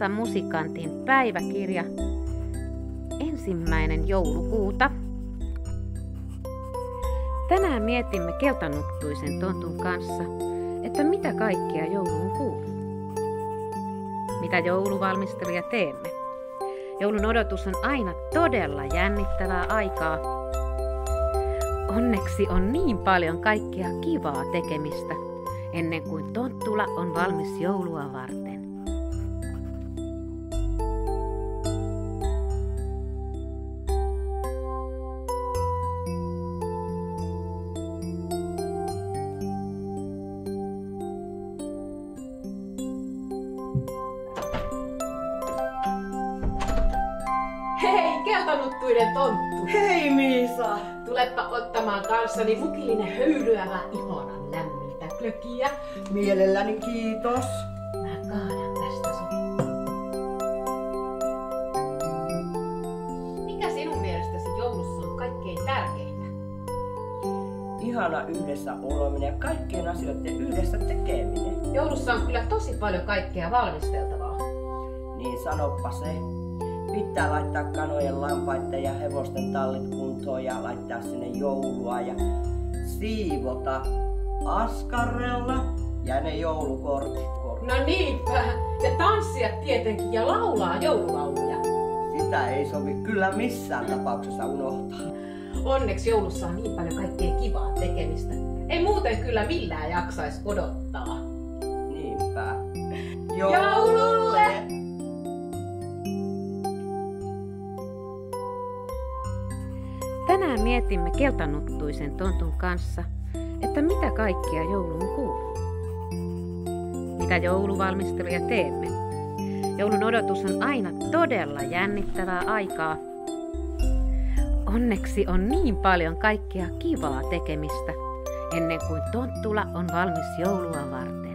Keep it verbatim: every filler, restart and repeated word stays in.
musikantin päiväkirja, ensimmäinen joulukuuta. Tänään mietimme keltanuttuisen tontun kanssa, että mitä kaikkea jouluun kuuluu. Mitä jouluvalmisteluja teemme? Joulun odotus on aina todella jännittävää aikaa. Onneksi on niin paljon kaikkea kivaa tekemistä, ennen kuin tonttula on valmis joulua varten. Hei, keltanuttuinen tonttu! Hei Miisa! Tulepa ottamaan kanssani mukillinen höyryävä ihanan lämmintä glögiä. Mielelläni kiitos. Mä kaadan tästä sun. Mikä sinun mielestäsi joulussa on kaikkein tärkeintä? Ihana yhdessä oleminen ja kaikkien asioiden yhdessä tekeminen. Joulussa on kyllä tosi paljon kaikkea valmisteltavaa. Niin sanoppa se. Pitää laittaa kanojen, lampaiden ja hevosten tallit kuntoon ja laittaa sinne joulua ja siivota askarrella ja ne joulukortit. No niinpä! Ja tanssia tietenkin ja laulaa joululauluja. Sitä ei sovi kyllä missään tapauksessa unohtaa. Onneksi joulussa on niin paljon kaikkea kivaa tekemistä. Ei muuten kyllä millään jaksaisi odottaa. Niinpä. Joululle! Tänään mietimme keltanuttuisen tontun kanssa, että mitä kaikkea jouluun kuuluu. Mitä jouluvalmisteluja teemme? Joulun odotus on aina todella jännittävää aikaa. Onneksi on niin paljon kaikkea kivaa tekemistä, ennen kuin tonttula on valmis joulua varten.